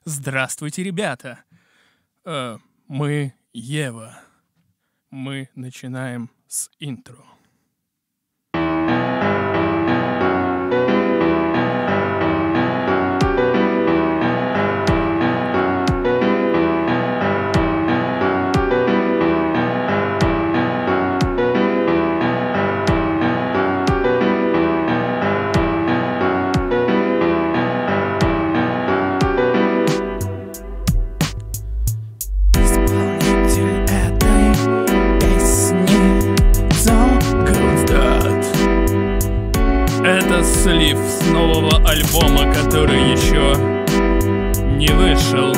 Здравствуйте, ребята! Мы Ева. Мы начинаем с интро. Это слив с нового альбома, который еще не вышел.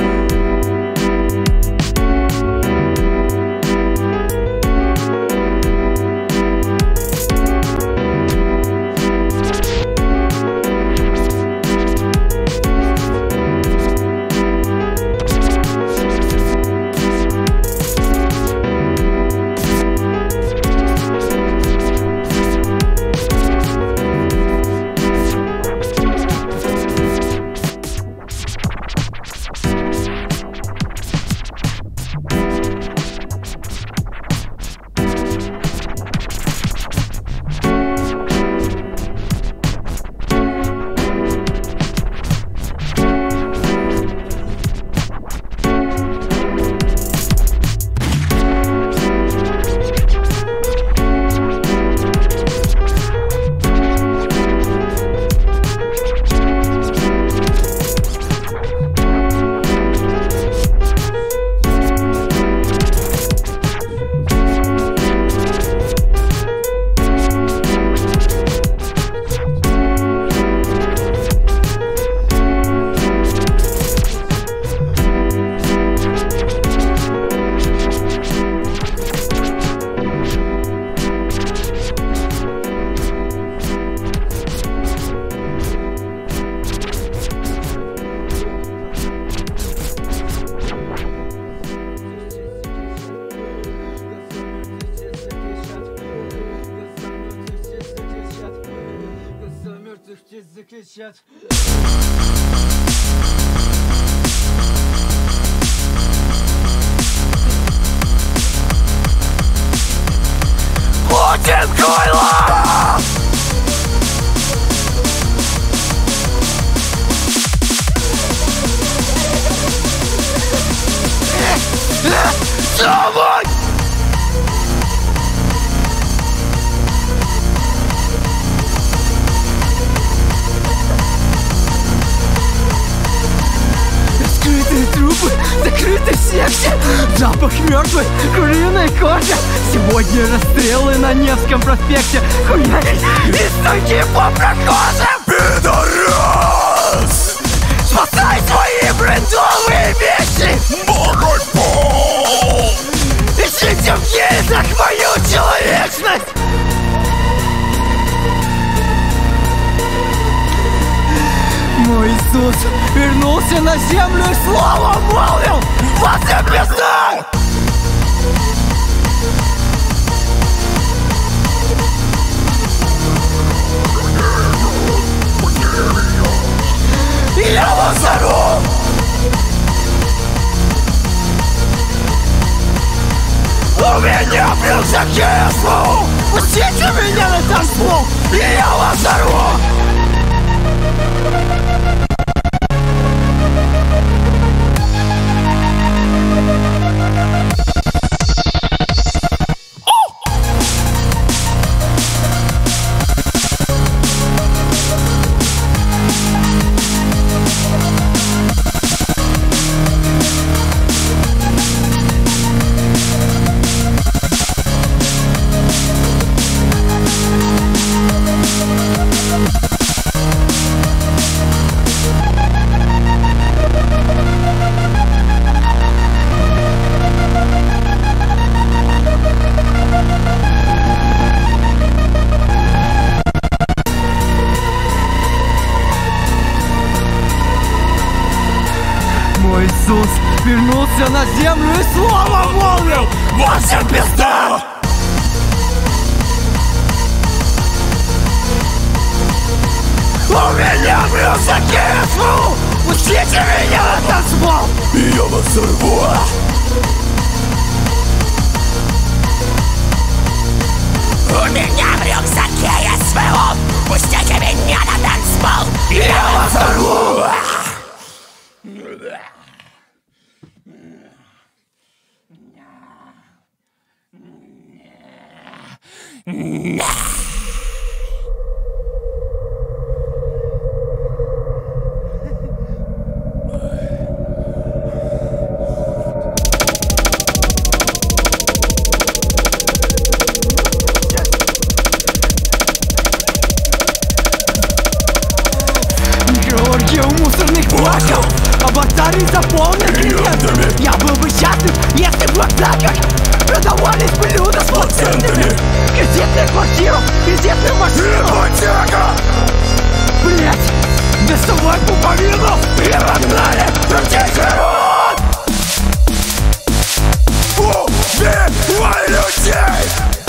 Закричат. Путин Койло! Давай! Раскрытые трупы, закрытые сексе, запах мертвой куриной кожи. Сегодня расстрелы на Невском проспекте. Хуярить из ноги по прохожим. Пидорас! Спасай свои брендовые вещи! Богой пол! Ищите в гильзах мою человечность! Мой Иисус вернулся на землю и слово молвил: вас я пизда! Я вас ору! У меня прилзакисло! Пустите меня на танцпол, и я вас ору! Иисус вернулся на землю и слово молвил: вас всем пизда! У меня в рюкзаке Пустите меня на танцпол! Я вас сорву! У меня в рюкзаке есть СВО! Пустите меня на танцпол! Я вас сорву! Георгию мусорных баков, а батареи заполнены клиентами. Я был бы счастлив, если бы в аптеках продавались блюда с процентами. Кредитную квартиру, кредитную машину, Ипотека! блять, весовой пуповину и погнали крутить живот! Убивай людей!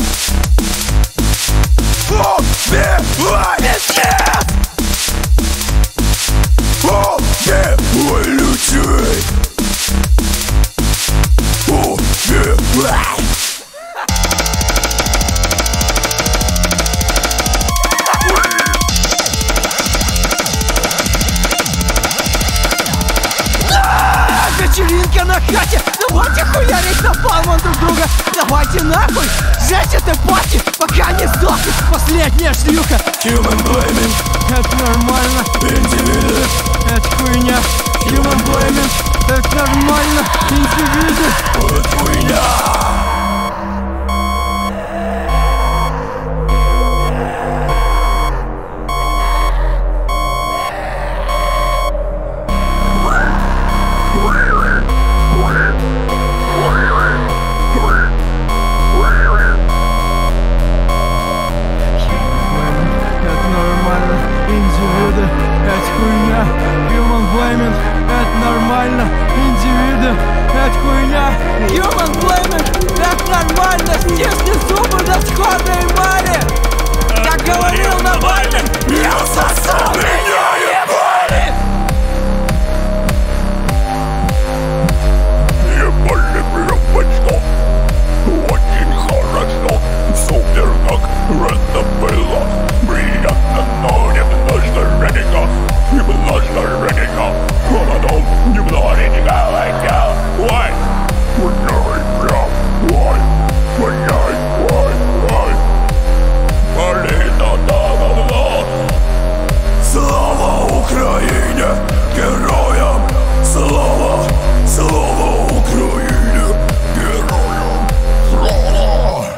Убивай! Пиздец! Убивай людей! Убивай! Вечеринка на хате, давайте хуярить напалмом друг друга. Давайте нахуй, жечь это пати, пока не сдохнет последняя шлюха. Human blaming, Это нормально, индивиды, это хуйня. Human blaming, это нормально, индивиды. это хуйня. Это нормально, индивиды, это хуйня. Human blaming, это нормально, индивиды, это хуйня. Human blaming, это нормально, стисни зубы до сходной эмали. Как говорил Навальный, Я сосал меня ебали! Ебали прям очень хорошо, супер как это было. Приятно, но немножко редко, а потом немножечко летел. Ой, слава Украине, героям! Слава, слава Украине, героям! Слава!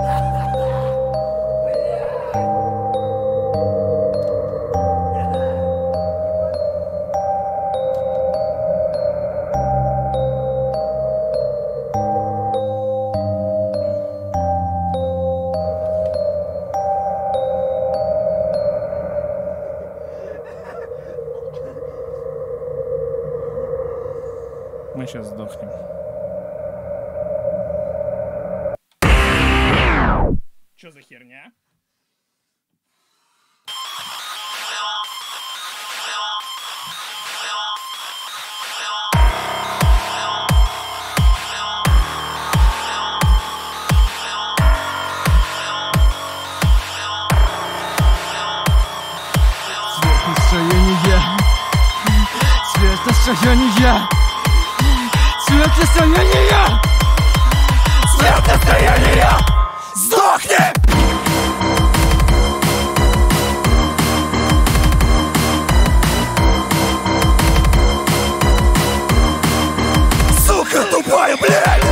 Мы сейчас сдохнем. Чё за херня? Цветостояние, цветостояние, Цветостояние! Сдохни! Сука тупая, блядь!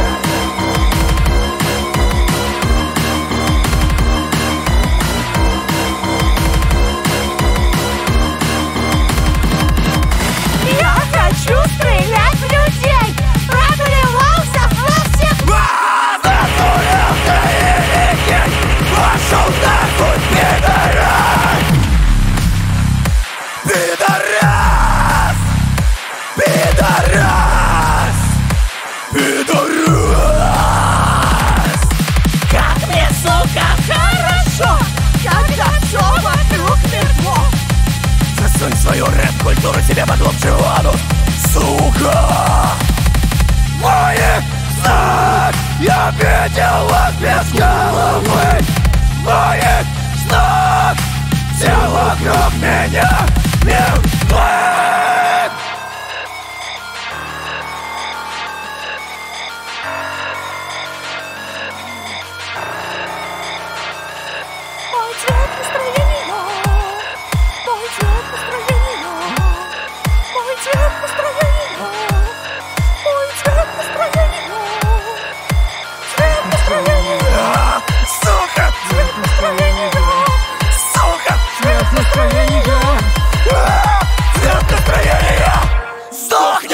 Я хочу стрелять в людей! Проклевался во всех! Ты Я видел вас без головы в моих снах. Все вокруг меня мертвы. Мой цвет настроения, мой цвет настроения, мой цвет настроения, мой цвет настроения, цвет настроения, Сука! цвет настроения, Сука! Цвет настроения. Цвет настроения! Сдохни!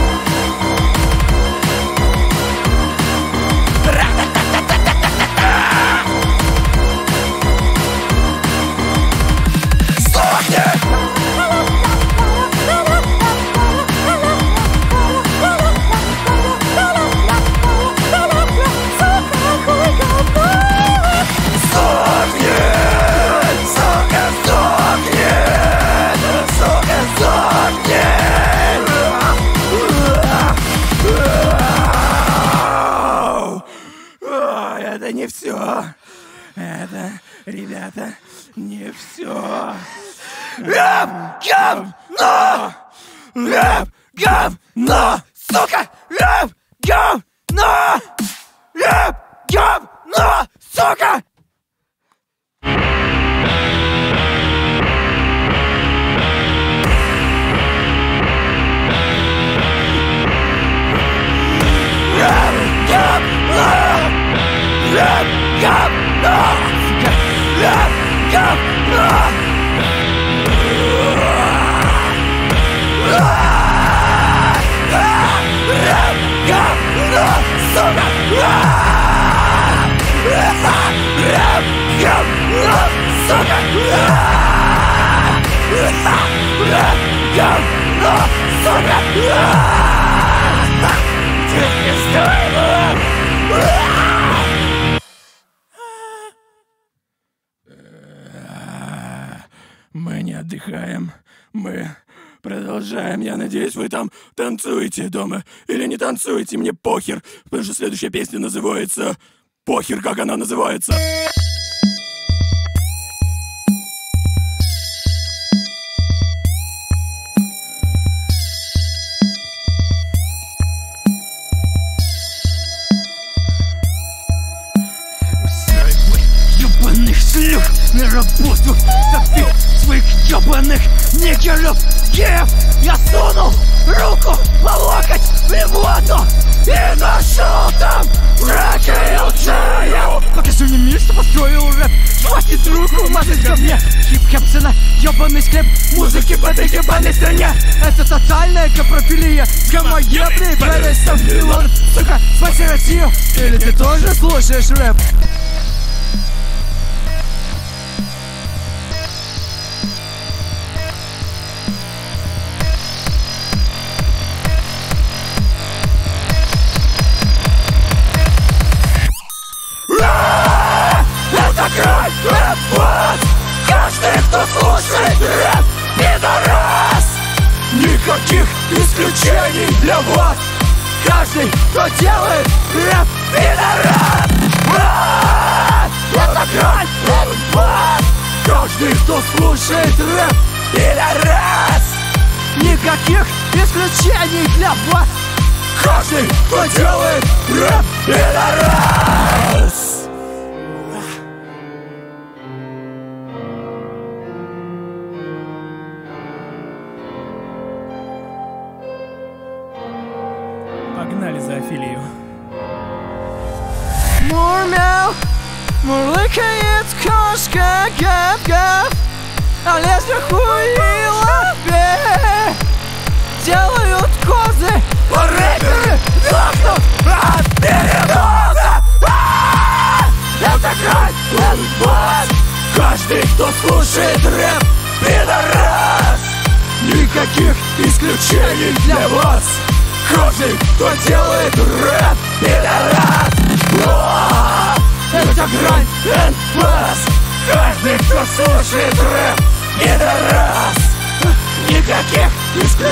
Это не все. Это, ребята, не все. Рэп, говно! Рэп, говно! Сука! Рэп, говно! Рэп, говно! Сука! Рэп, говно! Рэп, говно! Рэп, говно! Рэп, говно! Сука! Рэп, говно! Сука! Рэп, говно! Сука! Ты стоит! Мы не отдыхаем, мы продолжаем. Я надеюсь, вы там танцуете дома или не танцуете, мне похер, потому что следующая песня называется «Похер, как она называется». Ёбаных шлюх на работу топил своих ёбаных нигеров. Я сунул руку по локоть в воду и нашел там ракею. Покажи мне мир, что построил рэп. Хватит руку мазать ко мне. Хип-хэп цена, ёбаный склеп музыки в этой ёбаной стране. Это тотальная капрофилия. Гомоебный правительством пилот. Сука, спаси Россию. Или ты тоже слушаешь рэп? Это край рэп-бат! Каждый, кто слушает рэп, пидорас! Никаких исключений для вас! Каждый, кто делает рэп, пидорас! Это край рэп-бат! Каждый, кто слушает рэп, пидорас! Никаких исключений для вас! Каждый, кто делает рэп, пидорас! Погнали за Афилию. Мурмяу, мурлыкает кошка, гав-гав, а лезвие хуи лапе делают козы, А рэперы дохнут от передоза! Это край рэп-бат! Каждый, кто слушает рэп, пидорас! Никаких исключений для вас! Каждый, кто делает рэп, пидорас! Это грань and bass! Каждый, кто слушает рэп, пидорас! Никаких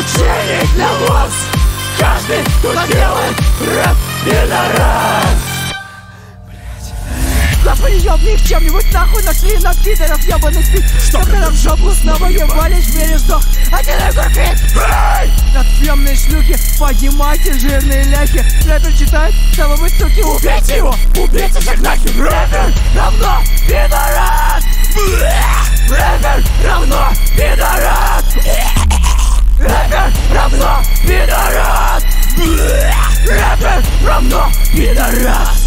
исключений для вас! Каждый, кто делает рэп, пидорас! Господи, ёбни их чем-нибудь нахуй, нашли нам пидоров, ёбаный спид. Чтобы нам в жопу снова ебали, жмели сдох. Один игрок. Отъемные шлюхи, поднимайте жирные ляхи. Рэпер читает, чтобы вы, суки, убейте его. Убейте всех нахер. Рэпер равно пидорас. Рэпер равно пидорас. Рэпер равно пидорас. Рэпер равно пидорас.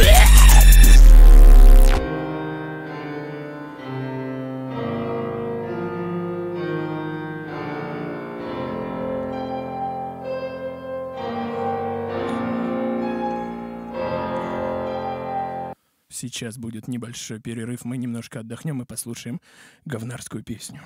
Сейчас будет небольшой перерыв, мы немножко отдохнем и послушаем говнарскую песню.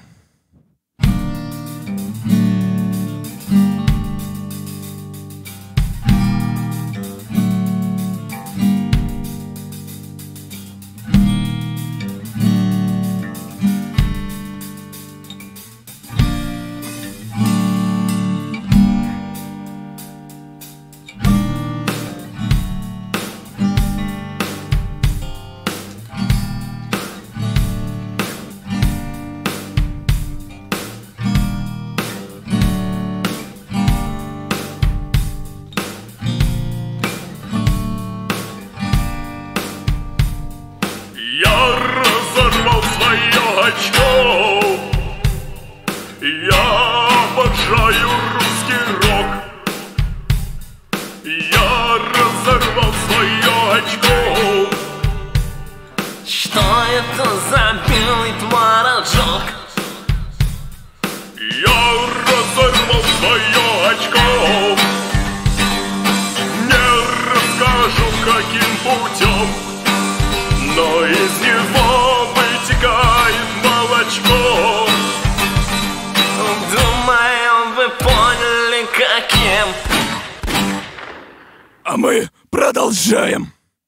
А мы продолжаем.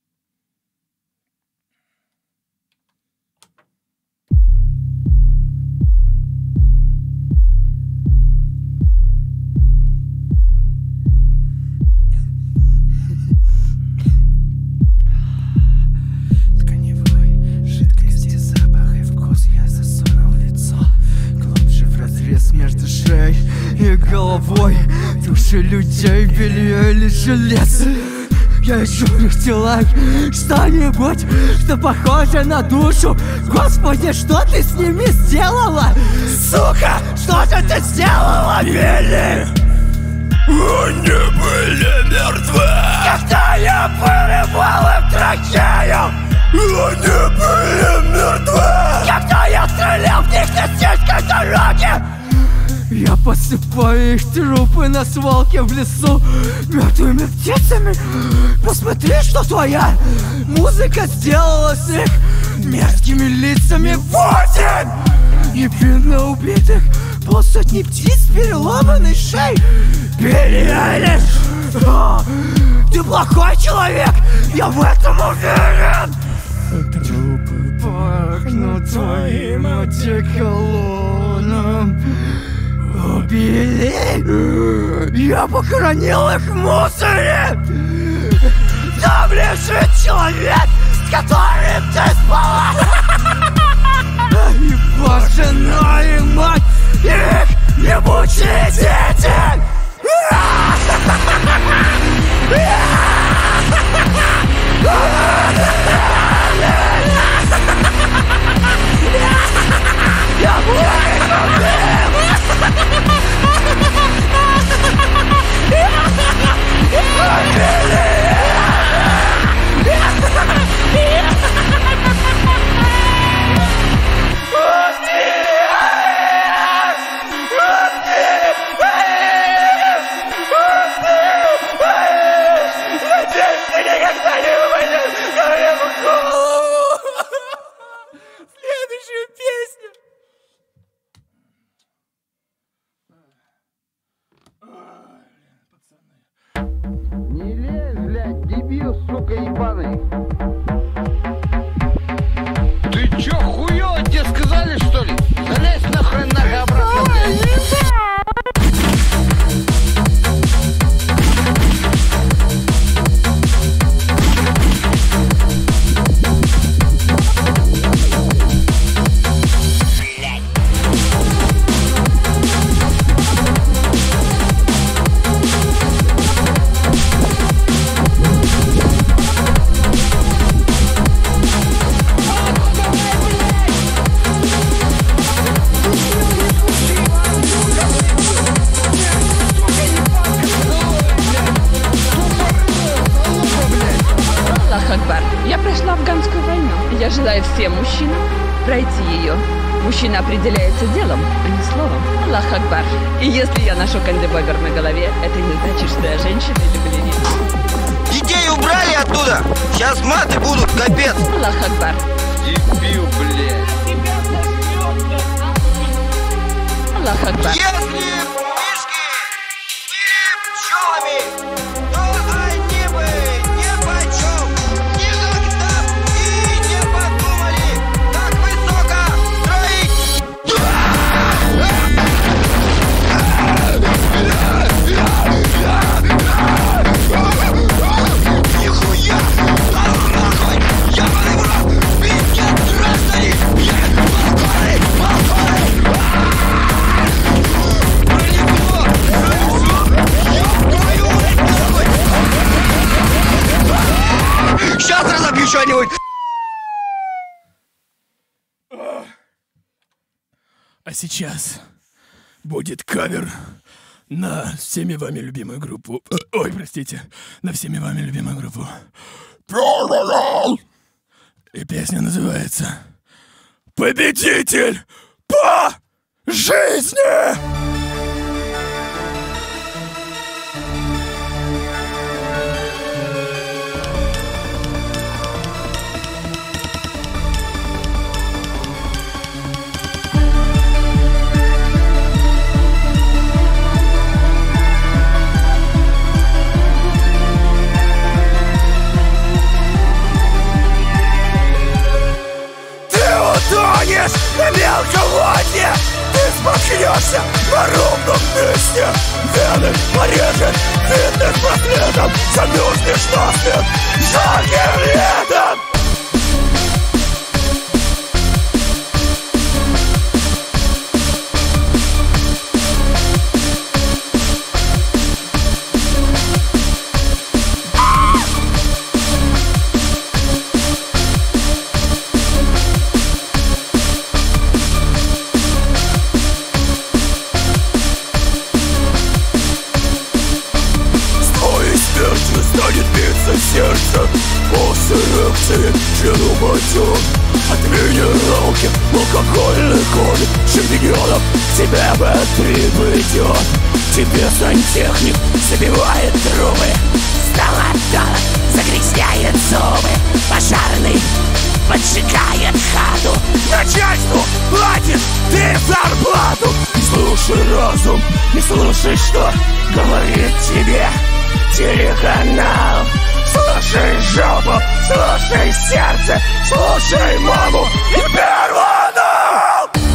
Тканевой жидкости, запах и вкус я засунул лицо глубже в разрез между шеей и головой. Души людей, белье или железо. Я ищу в их телах что-нибудь, что похоже на душу. Господи, что ты с ними сделала? Сука, что же ты сделала, Билли? Они были мертвы, Когда я вырывал им трахею. они были мертвы, Когда я стрелял в них на сельской дороге. Я посыпаю их трупы на свалке в лесу мертвыми птицами. Посмотри, что твоя музыка сделала с их мерзкими лицами. 8 невинно убитых, полсотни птиц, переломанной шеей. Билли Айлиш, ты плохой человек, я в этом уверен. Трупы пахнут твоим одеколоном. Убили! Я похоронил их в мусоре! Там лежит человек, с которым ты спала! Его жена и мать, их ебучие дети! Я всем мужчинам пройти ее. Мужчина определяется делом, а не словом. Аллах Акбар. И если я ношу кандибобер на голове, это не значит, что я женщина или балерина. Детей убрали оттуда! Сейчас маты будут, капец! Аллах Акбар. Дебил, блядь. Аллах Акбар. Если мишки или пчелами, то они бы нипочем никогда и не подумали так высоко строить. Нихуя! Нахуй! Ебаный в рот! Пиздец, граждане! Сейчас разобью что-нибудь! А сейчас будет кавер на всеми вами любимую группу. Ой, простите, на всеми вами любимую группу. И песня называется «Победитель по жизни». Тонешь на мелководье, ты споткнешься на ровном месте. Вены порежет фитнес браслетом, замерзнешь насмерть жарким летом. Станет биться сердце после эрекции, член упадет от минералки, алкогольный кофе, шампиньонов к тебе Б3 придет. Тебе сантехник забивает трубы, стоматолог загрязняет зубы, пожарный поджигает хату. Начальству платит ты зарплату. Не слушай разум, не слушай, что говорит тебе телеканал. Слушай жопу, слушай сердце, слушай маму и Первый канал.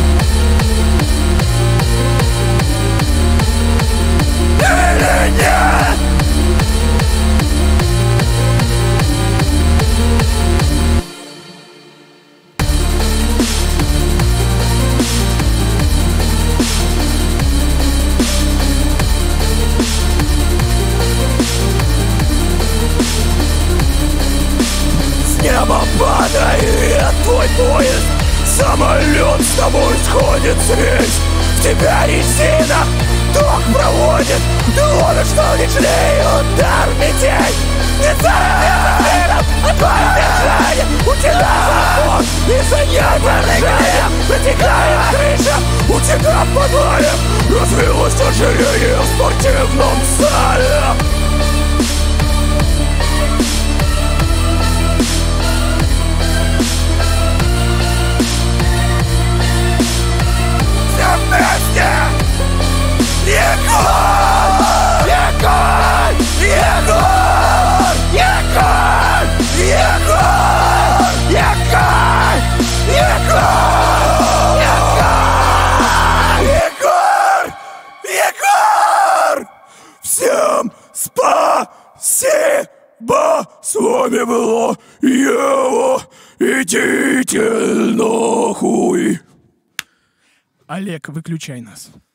Или нет? Небо падает твой поезд, самолет с тобой сходит с рельс. В тебя резина ток проводит, думаешь, что не жалею удар метель. Не царапает от твоего дыхания, у тебя заход из-за необожания. Протекает крыша, у тебя в подвале развилось ожирение в спортивном зале. Всем спасибо! С вами было Ева. Идите нахуй! Олег, выключай нас.